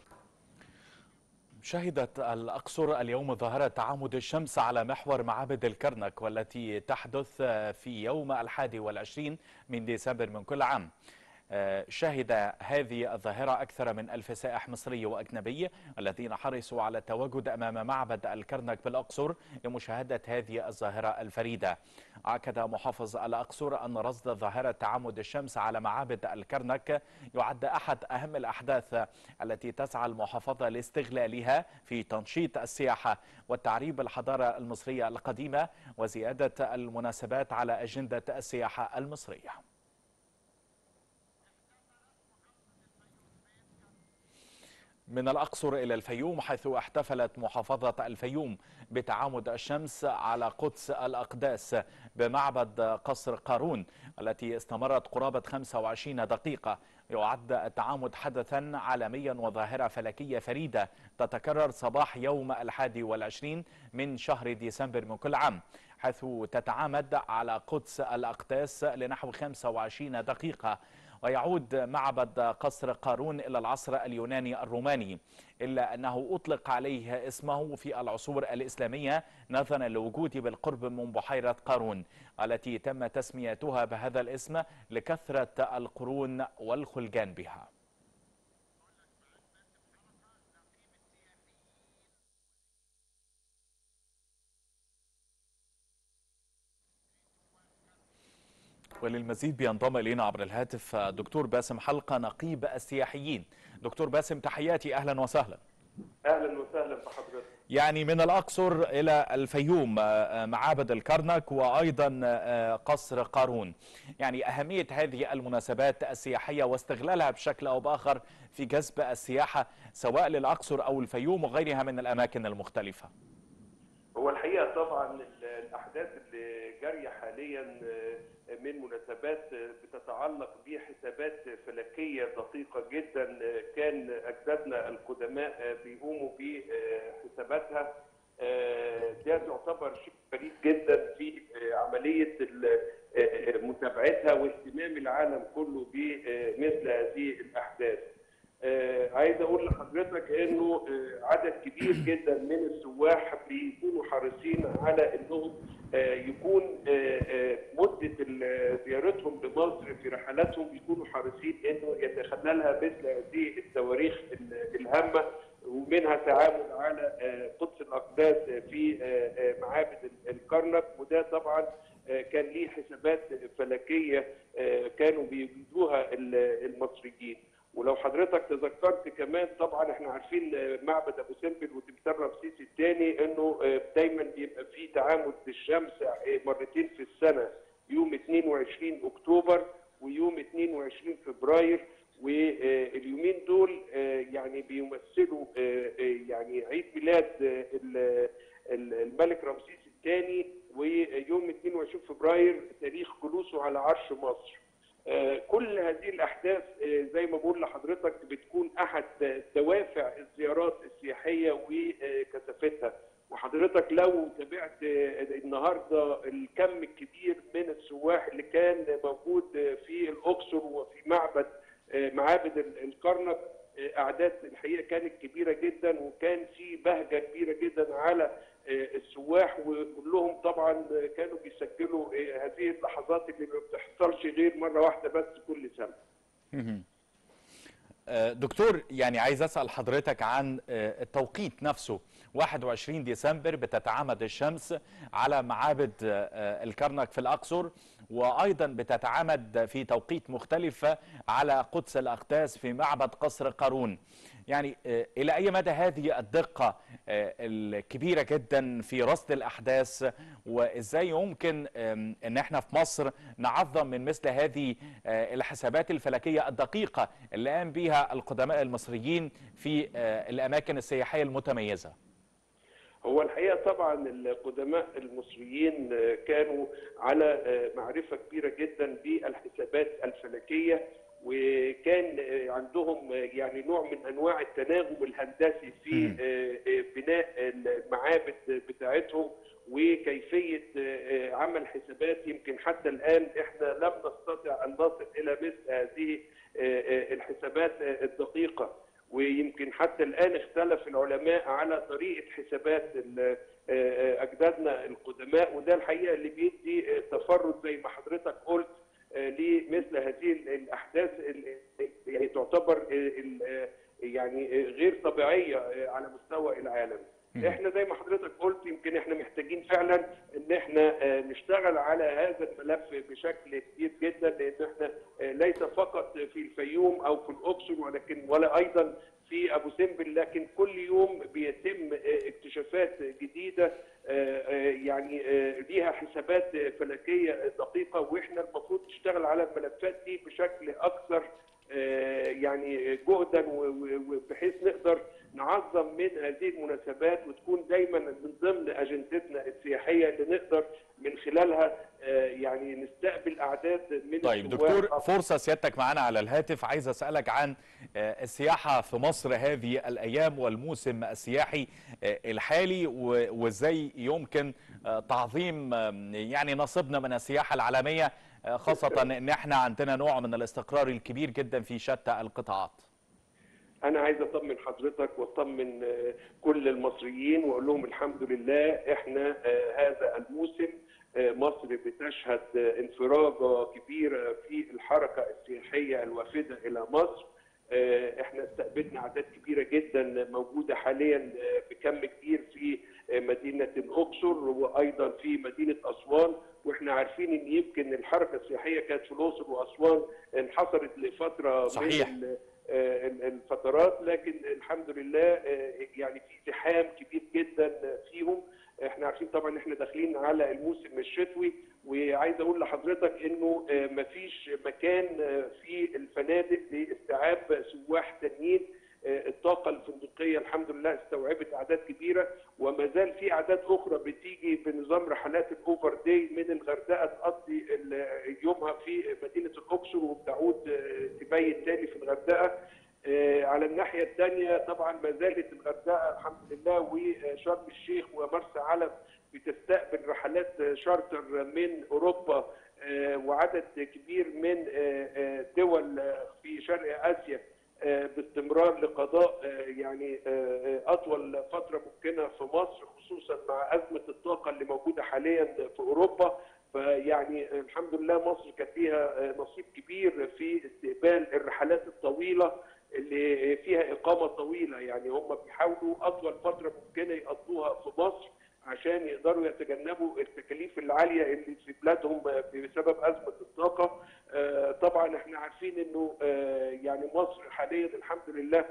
شهدت الأقصر اليوم ظاهرة تعامد الشمس على محور معابد الكرنك، والتي تحدث في يوم الحادي والعشرين من ديسمبر من كل عام. شهد هذه الظاهرة أكثر من ألف سائح مصري وأجنبي الذين حرصوا على التواجد أمام معبد الكرنك بالأقصر لمشاهدة هذه الظاهرة الفريدة. أكد محافظ الأقصر أن رصد ظاهرة تعامد الشمس على معابد الكرنك يعد أحد أهم الأحداث التي تسعى المحافظة لاستغلالها في تنشيط السياحة والتعريب الحضارة المصرية القديمة وزيادة المناسبات على أجندة السياحة المصرية. من الأقصر إلى الفيوم، حيث احتفلت محافظة الفيوم بتعامد الشمس على قدس الأقداس بمعبد قصر قارون التي استمرت قرابة خمسة وعشرين دقيقة. يعد التعامد حدثا عالميا وظاهرة فلكية فريدة تتكرر صباح يوم الحادي والعشرين من شهر ديسمبر من كل عام، حيث تتعامد على قدس الأقداس لنحو خمسة وعشرين دقيقة. ويعود معبد قصر قارون إلى العصر اليوناني الروماني، إلا أنه أطلق عليه اسمه في العصور الإسلامية نظرا لوجوده بالقرب من بحيرة قارون التي تم تسميتها بهذا الاسم لكثرة القرون والخلجان بها. وللمزيد بينضم إلينا عبر الهاتف دكتور باسم حلقة نقيب السياحيين. دكتور باسم، تحياتي، أهلا وسهلا. أهلا وسهلا بحضرتك. يعني من الأقصر إلى الفيوم معابد الكرنك وأيضا قصر قارون، يعني أهمية هذه المناسبات السياحية واستغلالها بشكل أو بآخر في جذب السياحة سواء للأقصر أو الفيوم وغيرها من الأماكن المختلفة. هو الحقيقة طبعا الأحداث اللي جارية حاليا من مناسبات بتتعلق بحسابات فلكية دقيقة جدا كان أجدادنا القدماء بيقوموا بحساباتها، ده يعتبر شيء فريد جدا في عملية متابعتها واهتمام العالم كله بمثل هذه الأحداث. آه عايز اقول لحضرتك انه آه عدد كبير جدا من السواح بيكونوا حريصين على انهم آه يكون آه آه مده زيارتهم لمصر في رحلاتهم بيكونوا حريصين انه يتخللها مثل هذه التواريخ الهامه، ومنها تعامل على آه قدس الاقداس في آه آه معابد الكرنك، وده طبعا آه كان ليه حسابات فلكيه آه كانوا بيجدوها المصريين. ولو حضرتك تذكرت كمان طبعا احنا عارفين معبد ابو سمبل وتمثال رمسيس الثاني انه دايما بيبقى فيه تعامد للشمس مرتين في السنه، يوم اثنين وعشرين اكتوبر ويوم اثنين وعشرين فبراير، واليومين دول يعني بيمثلوا يعني عيد ميلاد الملك رمسيس الثاني، ويوم اثنين وعشرين فبراير تاريخ جلوسه على عرش مصر. كل هذه الأحداث زي ما بقول لحضرتك بتكون أحد دوافع الزيارات السياحية وكثافتها، وحضرتك لو تابعت النهارده الكم الكبير من السواح اللي كان موجود في الأقصر وفي معبد معابد الكرنك، أعداد الحقيقة كانت كبيرة جدا وكان في بهجة كبيرة جدا على السواح، وكلهم طبعا كانوا بيسجلوا هذه اللحظات اللي ما بتحصلش غير مره واحده بس كل سنه. دكتور، يعني عايز أسأل حضرتك عن التوقيت نفسه. واحد وعشرين ديسمبر بتتعامد الشمس على معابد الكرنك في الأقصر، وأيضا بتتعامد في توقيت مختلف على قدس الأقداس في معبد قصر قارون. يعني إلى أي مدى هذه الدقة الكبيرة جدا في رصد الأحداث، وإزاي يمكن أن احنا في مصر نعظم من مثل هذه الحسابات الفلكية الدقيقة اللي قام بها القدماء المصريين في الأماكن السياحية المتميزة؟ هو الحقيقة طبعا القدماء المصريين كانوا على معرفة كبيرة جدا بالحسابات الفلكية، وكان عندهم يعني نوع من انواع التناغم الهندسي في بناء المعابد بتاعتهم وكيفيه عمل حسابات. يمكن حتى الان احنا لم نستطع ان نصل الى مثل هذه الحسابات الدقيقه، ويمكن حتى الان اختلف العلماء على طريقه حسابات اجدادنا القدماء، وده الحقيقه اللي بيدي تفرد زي ما حضرتك قلت لمثل هذه الاحداث يعني تعتبر يعني غير طبيعيه على مستوى العالم. احنا زي ما حضرتك قلت يمكن احنا محتاجين فعلا ان احنا نشتغل على هذا الملف بشكل كبير جدا، لان احنا ليس فقط في الفيوم او في الاقصر ولكن ولا ايضا في ابو سمبل، لكن كل يوم بيتم اكتشافات جديده يعني ليها حسابات فلكيه دقيقه، واحنا المفروض نشتغل على الملفات دي بشكل اكثر يعني جهدا، وبحيث نقدر نعظم من هذه المناسبات وتكون دايما من ضمن اجندتنا السياحيه اللي نقدر من خلالها يعني نستقبل اعداد من طيب دكتور، فرصه سيادتك معانا على الهاتف. عايز اسالك عن السياحه في مصر هذه الايام والموسم السياحي الحالي، وازاي يمكن تعظيم يعني نصيبنا من السياحه العالميه، خاصه ان احنا عندنا نوع من الاستقرار الكبير جدا في شتى القطاعات. أنا عايز أطمن حضرتك وأطمن كل المصريين وأقول لهم الحمد لله إحنا هذا الموسم مصر بتشهد انفراجة كبيرة في الحركة السياحية الوافدة إلى مصر. إحنا استقبلنا أعداد كبيرة جدا موجودة حاليا بكم كبير في مدينة الأقصر وأيضا في مدينة أسوان، وإحنا عارفين إن يمكن الحركة السياحية كانت في الأقصر وأسوان انحصرت لفترة صحيح. من الفترات، لكن الحمد لله يعني في ازدحام كبير جدا فيهم. احنا عارفين طبعا احنا داخلين على الموسم الشتوي، وعايز اقول لحضرتك انه مفيش مكان في الفنادق لاستيعاب سواح تانيين. الطاقه الفندقيه الحمد لله استوعبت اعداد كبيره، وما زال في اعداد اخرى بتيجي بنظام رحلات الاوفر داي من الغردقه تقضي يومها في مدينه الاقصر وبتعود تبيت تاني في الغردقه. على الناحيه الثانيه طبعا ما زالت الغردقه الحمد لله وشرم الشيخ ومرسى علم بتستقبل رحلات شارتر من اوروبا وعدد كبير من دول في شرق اسيا باستمرار لقضاء يعني اطول فتره ممكنه في مصر، خصوصا مع ازمه الطاقه اللي موجوده حاليا في اوروبا. فيعني الحمد لله مصر كان فيها نصيب كبير في استقبال الرحلات الطويله اللي فيها اقامه طويله، يعني هم بيحاولوا اطول فتره ممكنه يقضوها في مصر عشان يقدروا يتجنبوا التكاليف العاليه اللي في بلادهم بسبب ازمه الطاقه. طبعا احنا عارفين انه يعني مصر حاليا الحمد لله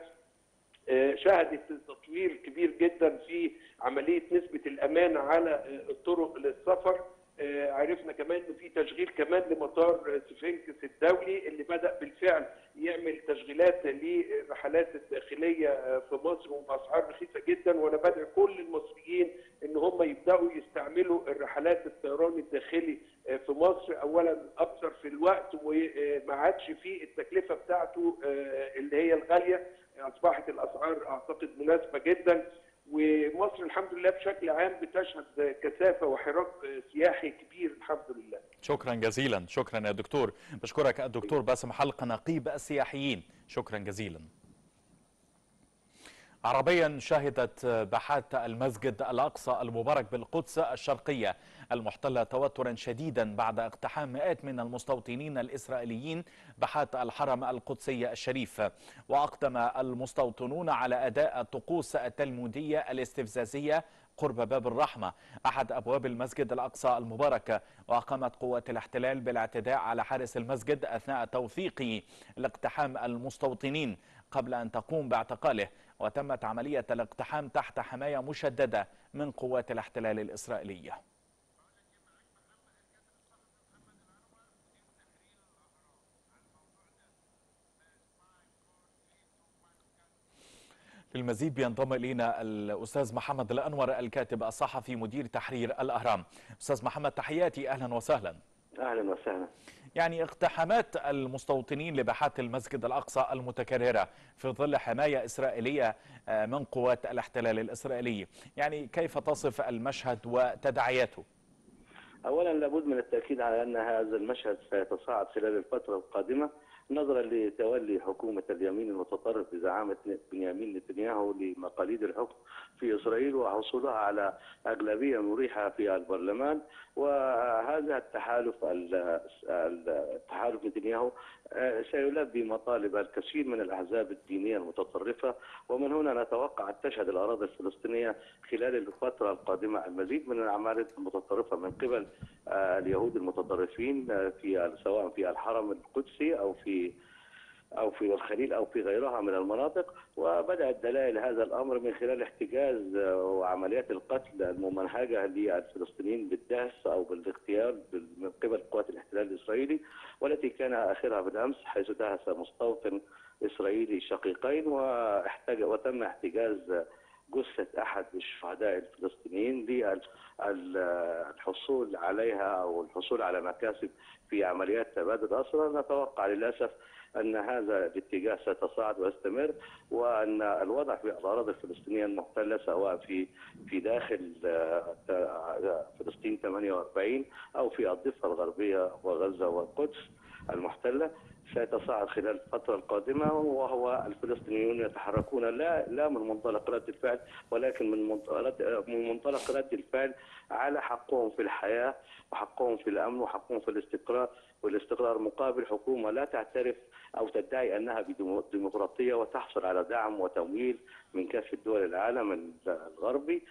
شهدت تطوير كبير جدا في عمليه نسبه الامان على الطرق للسفر. عرفنا كمان ان في تشغيل كمان لمطار سفنكس الدولي اللي بدا بالفعل يعمل تشغيلات للرحلات الداخليه في مصر وباسعار رخيصه جدا، وانا بدعو كل المصريين ان هم يبداوا يستعملوا الرحلات الطيران الداخلي في مصر، اولا اكثر في الوقت وما عادش في التكلفه بتاعته اللي هي الغاليه، اصبحت الاسعار اعتقد مناسبه جدا. ومصر الحمد لله بشكل عام بتشهد كثافه وحراك سياحي كبير الحمد لله. شكرا جزيلا، شكرا يا دكتور. بشكرك الدكتور باسم حلق نقيب السياحيين، شكرا جزيلا. عربيا شهدت باحات المسجد الأقصى المبارك بالقدس الشرقية المحتلة توترا شديدا بعد اقتحام مئات من المستوطنين الإسرائيليين باحات الحرم القدسي الشريف. وأقدم المستوطنون على أداء الطقوس التلمودية الاستفزازية قرب باب الرحمة أحد أبواب المسجد الأقصى المبارك. وقامت قوات الاحتلال بالاعتداء على حارس المسجد أثناء توثيق الاقتحام المستوطنين قبل أن تقوم باعتقاله. وتمت عملية الاقتحام تحت حماية مشددة من قوات الاحتلال الإسرائيلية. للمزيد بينضم إلينا الأستاذ محمد الأنور الكاتب الصحفي مدير تحرير الأهرام. أستاذ محمد تحياتي، أهلا وسهلا. أهلا وسهلا. يعني اقتحامات المستوطنين لباحات المسجد الأقصى المتكررة في ظل حماية إسرائيلية من قوات الاحتلال الإسرائيلي، يعني كيف تصف المشهد وتداعياته؟ أولا لابد من التأكيد على أن هذا المشهد سيتصاعد خلال الفترة القادمة نظرا لتولي حكومة اليمين المتطرف بزعامة بنيامين نتنياهو لمقاليد الحكم في إسرائيل وحصولها على أغلبية مريحة في البرلمان. وهذا التحالف التحالف نتنياهو سيلبي مطالب الكثير من الأحزاب الدينية المتطرفة، ومن هنا نتوقع أن تشهد الأراضي الفلسطينية خلال الفترة القادمة المزيد من الأعمال المتطرفة من قبل اليهود المتطرفين في سواء في الحرم القدسي أو في أو في الخليل أو في غيرها من المناطق. وبدأت دلائل هذا الأمر من خلال احتجاز وعمليات القتل الممنهجة للفلسطينيين بالدهس أو بالاغتيال من قبل قوات الاحتلال الإسرائيلي، والتي كان آخرها بالأمس حيث دهس مستوطن إسرائيلي شقيقين واحتج وتم احتجاز جثة أحد الشهداء الفلسطينيين للحصول عليها أو الحصول على مكاسب في عمليات تبادل أسرى. نتوقع للأسف أن هذا الاتجاه سيتصاعد ويستمر، وأن الوضع في الأراضي الفلسطينية المحتلة سواء في في داخل فلسطين ثمانية وأربعين أو في الضفة الغربية وغزة والقدس المحتلة سيتصاعد خلال الفترة القادمة، وهو الفلسطينيون يتحركون لا لا من منطلق رد الفعل ولكن من منطلق من منطلق رد الفعل على حقهم في الحياة وحقهم في الأمن وحقهم في الاستقرار والاستقرار مقابل حكومة لا تعترف أو تدعي أنها ديمقراطية وتحصل على دعم وتمويل من كافة دول العالم الغربي،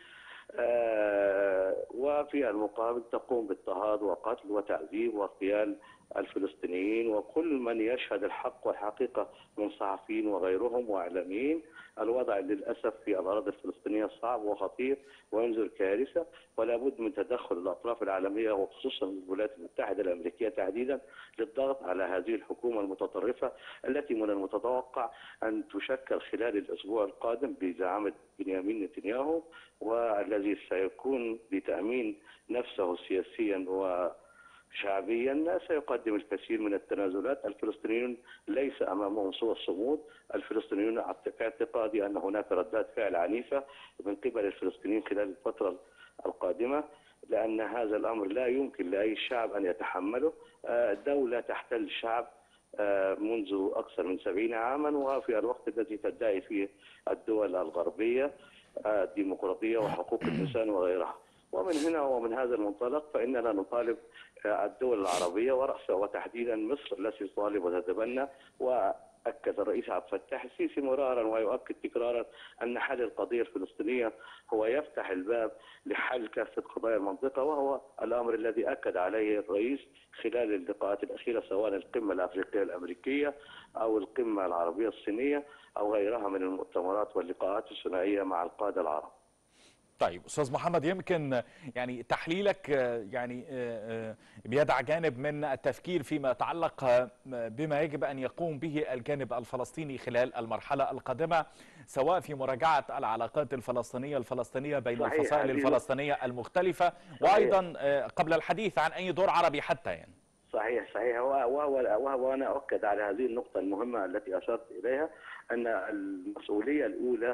آه وفي المقابل تقوم باضطهاد وقتل وتعذيب واغتيال الفلسطينيين وكل من يشهد الحق والحقيقة من صحفيين وغيرهم وإعلاميين. الوضع للأسف في الأراضي الفلسطينية صعب وخطير وينذر كارثة، ولا بد من تدخل الأطراف العالمية وخصوصا الولايات المتحدة الأمريكية تحديدا للضغط على هذه الحكومة المتطرفة التي من المتوقع أن تشكل خلال الأسبوع القادم بزعامة بنيامين نتنياهو، والذي سيكون لتأمين نفسه سياسيا و شعبيا سيقدم الكثير من التنازلات. الفلسطينيون ليس امامهم سوى الصمود. الفلسطينيون في اعتقادي ان هناك ردات فعل عنيفه من قبل الفلسطينيين خلال الفتره القادمه، لان هذا الامر لا يمكن لاي شعب ان يتحمله. دوله تحتل الشعب منذ اكثر من سبعين عاما، وفي الوقت الذي تدعي فيه الدول الغربيه الديمقراطيه وحقوق الانسان وغيرها. ومن هنا ومن هذا المنطلق فإننا نطالب الدول العربية ورأسها وتحديدا مصر التي تطالب وتتبنى. وأكد الرئيس عبد الفتاح السيسي مرارا ويؤكد تكرارا أن حل القضية الفلسطينية هو يفتح الباب لحل كافة قضايا المنطقة، وهو الأمر الذي أكد عليه الرئيس خلال اللقاءات الأخيرة سواء القمة الأفريقية الأمريكية أو القمة العربية الصينية أو غيرها من المؤتمرات واللقاءات الثنائية مع القادة العرب. طيب أستاذ محمد، يمكن يعني تحليلك يعني بيدع جانب من التفكير فيما يتعلق بما يجب أن يقوم به الجانب الفلسطيني خلال المرحلة القادمة، سواء في مراجعة العلاقات الفلسطينية الفلسطينية بين صحيح الفصائل الفلسطينية المختلفة، وأيضا قبل الحديث عن أي دور عربي حتى يعني. صحيح صحيح وهو وهو أنا أؤكد على هذه النقطة المهمة التي أشرت إليها، أن المسؤولية الأولى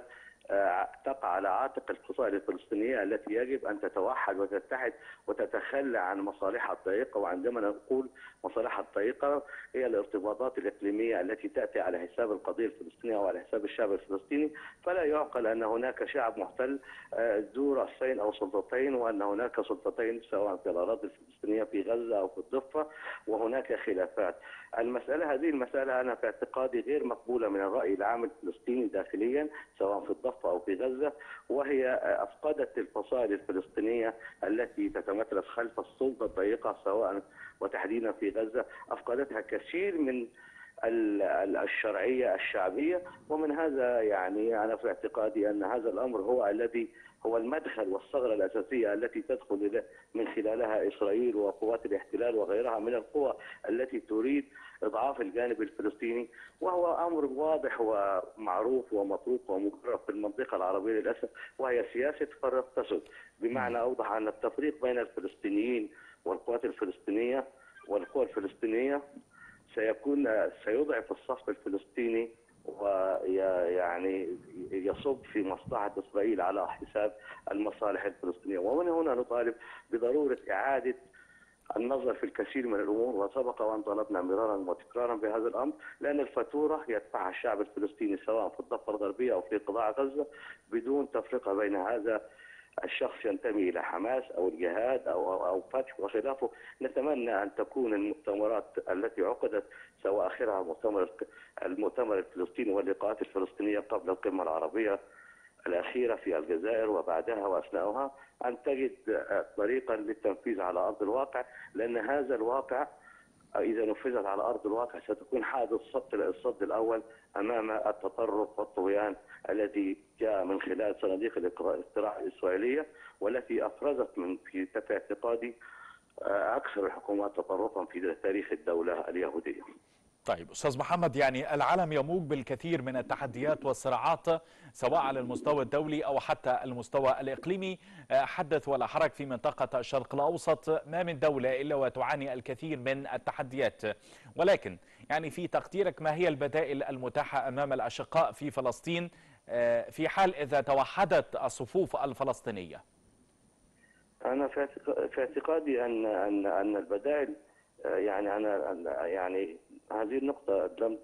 تقع على عاتق الفصائل الفلسطينية التي يجب أن تتوحد وتتحد وتتخلى عن مصالحها الضيقة. وعندما نقول مصالحها الضيقة هي الارتباطات الإقليمية التي تأتي على حساب القضية الفلسطينية وعلى حساب الشعب الفلسطيني. فلا يعقل أن هناك شعب محتل ذو رأسين أو سلطتين، وأن هناك سلطتين سواء في الأراضي الفلسطينية في غزة أو في الضفة وهناك خلافات. المسألة هذه المسألة أنا في اعتقادي غير مقبولة من الرأي العام الفلسطيني داخليا سواء في الضفة أو في غزة، وهي أفقدت الفصائل الفلسطينية التي تتمثل خلف السلطة الضيقة سواء وتحديدا في غزة، أفقدتها كثير من الشرعية الشعبية. ومن هذا يعني أنا في اعتقادي أن هذا الأمر هو الذي هو المدخل والثغرة الأساسية التي تدخل من خلالها إسرائيل وقوات الاحتلال وغيرها من القوى التي تريد إضعاف الجانب الفلسطيني، وهو أمر واضح ومعروف ومطروق ومقرر في المنطقة العربية للأسف، وهي سياسة فرق تسد، بمعنى أوضح أن التفريق بين الفلسطينيين والقوات الفلسطينية والقوى الفلسطينية سيكون سيضعف الصف الفلسطيني ويعني يصب في مصلحة إسرائيل على حساب المصالح الفلسطينية. ومن هنا نطالب بضرورة إعادة النظر في الكثير من الأمور، وسبق وأن طلبنا مرارا وتكرارا بهذا الأمر، لأن الفاتورة يدفعها الشعب الفلسطيني سواء في الضفة الغربية أو في قطاع غزة بدون تفرقة بين هذا الشخص ينتمي إلى حماس أو الجهاد أو أو, أو فتح وخلافه. نتمنى أن تكون المؤتمرات التي عقدت سواء آخرها مؤتمر المؤتمر الفلسطيني واللقاءات الفلسطينية قبل القمة العربية الأخيرة في الجزائر وبعدها وأثناءها أن تجد طريقا للتنفيذ على أرض الواقع، لأن هذا الواقع إذا نفذت على أرض الواقع ستكون حادث الصد الصد الأول أمام التطرف والطغيان الذي جاء من خلال صناديق الاقتراع الإسرائيلية، والتي أفرزت من في اعتقادي أكثر الحكومات تطرفا في تاريخ الدولة اليهودية. طيب أستاذ محمد، يعني العالم يموج بالكثير من التحديات والصراعات سواء على المستوى الدولي أو حتى المستوى الإقليمي. حدث ولا حرج في منطقة الشرق الأوسط، ما من دولة إلا وتعاني الكثير من التحديات، ولكن يعني في تقديرك ما هي البدائل المتاحة أمام الأشقاء في فلسطين في حال إذا توحدت الصفوف الفلسطينية؟ أنا في اعتقادي أن أن أن البدائل يعني أنا يعني هذه النقطة لم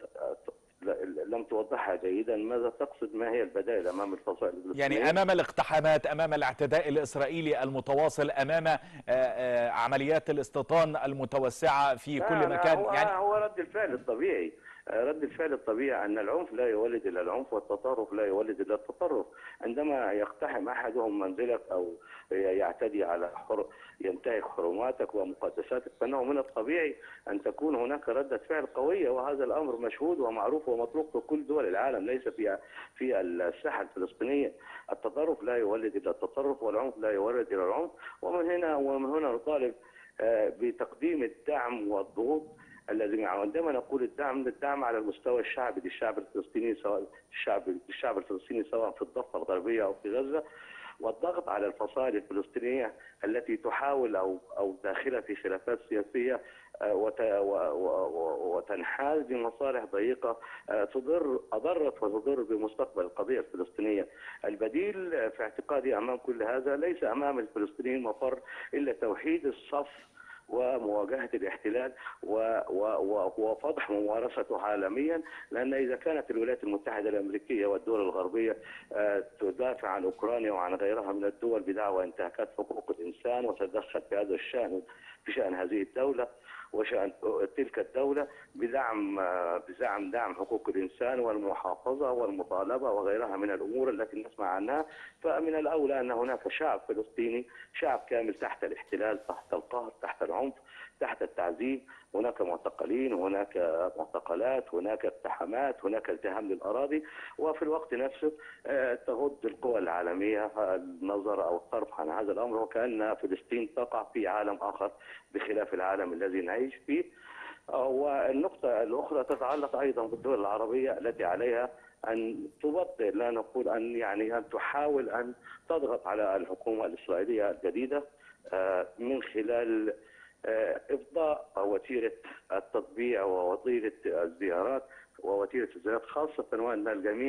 لم توضحها جيدا. ماذا تقصد؟ ما هي البدائل امام الفصائل الفلسطينية؟ يعني امام الاقتحامات، امام الاعتداء الاسرائيلي المتواصل، امام عمليات الاستيطان المتوسعة في كل مكان. هو يعني هو رد الفعل الطبيعي، رد الفعل الطبيعي أن العنف لا يولد إلا العنف والتطرف لا يولد إلا التطرف. عندما يقتحم أحدهم منزلك أو يعتدي على حر ينتهك حرماتك ومقدساتك فإنه من الطبيعي أن تكون هناك ردة فعل قوية، وهذا الأمر مشهود ومعروف ومطروق في كل دول العالم ليس في في الساحة الفلسطينية. التطرف لا يولد إلا التطرف والعنف لا يولد إلا العنف. ومن هنا ومن هنا نطالب بتقديم الدعم والضغوط الذي عندما نقول الدعم الدعم على المستوى الشعبي للشعب الفلسطيني سواء الشعب الشعب الفلسطيني سواء في الضفة الغربية أو في غزة، والضغط على الفصائل الفلسطينية التي تحاول أو أو داخلة في خلافات سياسية وتنحاز بمصالح ضيقة تضر أضرت وتضر بمستقبل القضية الفلسطينية. البديل في اعتقادي أمام كل هذا ليس أمام الفلسطينيين مفر إلا توحيد الصف ومواجهة الاحتلال وفضح ممارسته عالميا، لأن إذا كانت الولايات المتحدة الأمريكية والدول الغربية تدافع عن أوكرانيا وعن غيرها من الدول بدعوى انتهاكات حقوق الإنسان وتدخل في هذا الشأن في شأن هذه الدولة وشأن تلك الدولة بدعم بزعم دعم حقوق الإنسان والمحافظة والمطالبة وغيرها من الأمور التي نسمع عنها، فمن الأولى أن هناك شعب فلسطيني شعب كامل تحت الاحتلال، تحت القهر، تحت العنف، تحت التعذيب. هناك معتقلين، هناك معتقلات، هناك اقتحامات، هناك التهام للأراضي، وفي الوقت نفسه تغض القوى العالمية النظر أو الطرف عن هذا الأمر، وكأن فلسطين تقع في عالم آخر بخلاف العالم الذي نعيش فيه. والنقطة الأخرى تتعلق أيضا بالدول العربية التي عليها أن تبطئ، لا نقول أن يعني أن تحاول أن تضغط على الحكومة الإسرائيلية الجديدة من خلال إبطاء وتيرة التطبيع ووتيرة الزيارات ووتيرة الزيارات، خاصة وأن الجميع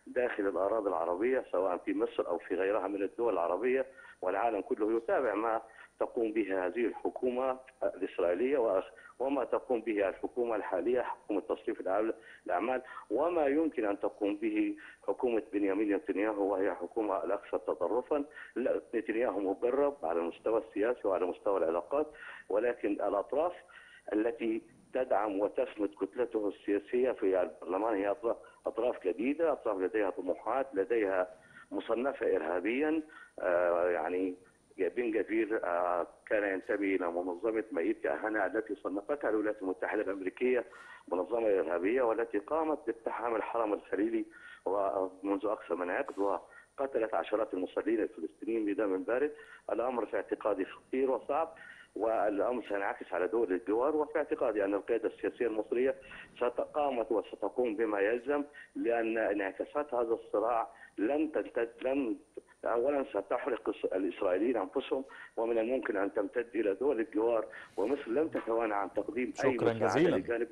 داخل الأراضي العربية سواء في مصر أو في غيرها من الدول العربية، والعالم كله يتابع ما تقوم به هذه الحكومة الإسرائيلية وما تقوم به الحكومة الحالية، حكومة تصريف الأعمال، وما يمكن أن تقوم به حكومة بنيامين نتنياهو، وهي حكومة الأكثر تطرفا. نتنياهو مجرب على المستوى السياسي وعلى مستوى العلاقات، ولكن الأطراف التي تدعم وتسند كتلته السياسية في البرلمان هي أطراف جديدة، أطراف لديها طموحات، لديها مصنفة إرهابيا. آه يعني بن جفير آه كان ينتمي إلى منظمة مائيد كهنة التي صنفتها الولايات المتحدة الأمركية منظمة إرهابية، والتي قامت باقتحام الحرم الخليلي منذ أكثر من عقد وقتلت عشرات المصلين الفلسطينيين بدم بارد. الأمر في اعتقادي خطير وصعب، والأمر سينعكس على دول الجوار، وفي اعتقادي أن القيادة السياسية المصرية ستقامت وستقوم بما يلزم، لأن انعكاسات هذا الصراع لن تمتد لن أولا ستحرق الإسرائيليين أنفسهم، ومن الممكن أن تمتد إلى دول الجوار، ومصر لن تتوانى عن تقديم أي مساعدة لجانب.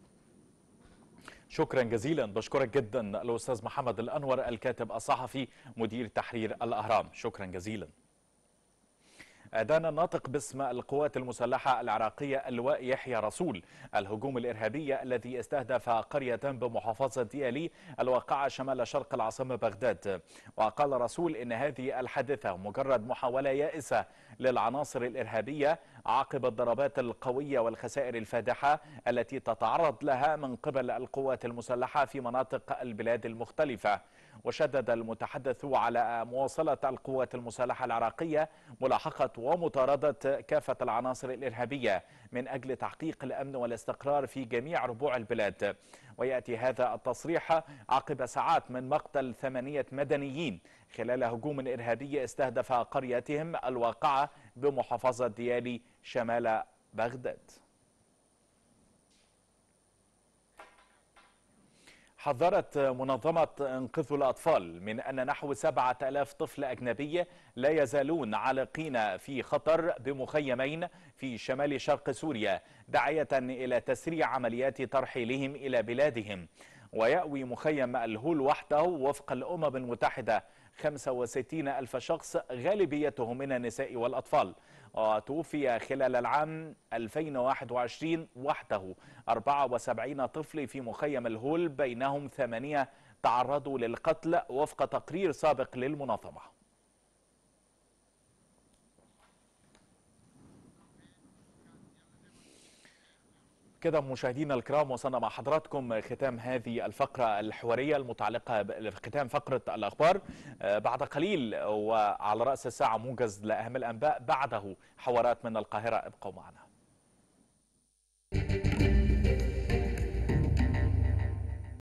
شكرا جزيلا، بشكرك جدا الأستاذ محمد الأنور الكاتب الصحفي مدير تحرير الأهرام، شكرا جزيلا. أدان الناطق باسم القوات المسلحة العراقية اللواء يحيى رسول الهجوم الإرهابي الذي استهدف قرية بمحافظة ديالي الواقعة شمال شرق العاصمة بغداد. وقال رسول إن هذه الحادثة مجرد محاولة يائسة للعناصر الإرهابية عقب الضربات القوية والخسائر الفادحة التي تتعرض لها من قبل القوات المسلحة في مناطق البلاد المختلفة. وشدد المتحدث على مواصلة القوات المسلحة العراقية ملاحقة ومطاردة كافة العناصر الإرهابية من أجل تحقيق الأمن والاستقرار في جميع ربوع البلاد. ويأتي هذا التصريح عقب ساعات من مقتل ثمانية مدنيين خلال هجوم إرهابي استهدف قريتهم الواقعة بمحافظة ديالي شمال بغداد. حذرت منظمة إنقاذ الأطفال من أن نحو سبعة آلاف طفل أجنبي لا يزالون عالقين في خطر بمخيمين في شمال شرق سوريا، داعية إلى تسريع عمليات ترحيلهم إلى بلادهم. ويأوي مخيم الهول وحده وفق الأمم المتحدة خمسة وستين ألف شخص غالبيتهم من النساء والأطفال. وتوفي خلال العام ألفين وواحد وعشرين وحده أربعة وسبعين طفل في مخيم الهول، بينهم ثمانية تعرضوا للقتل وفق تقرير سابق للمنظمة. كده مشاهدينا الكرام وصلنا مع حضراتكم ختام هذه الفقرة الحوارية المتعلقة بختام فقرة الأخبار. بعد قليل وعلى رأس الساعة موجز لأهم الأنباء، بعده حوارات من القاهرة، ابقوا معنا.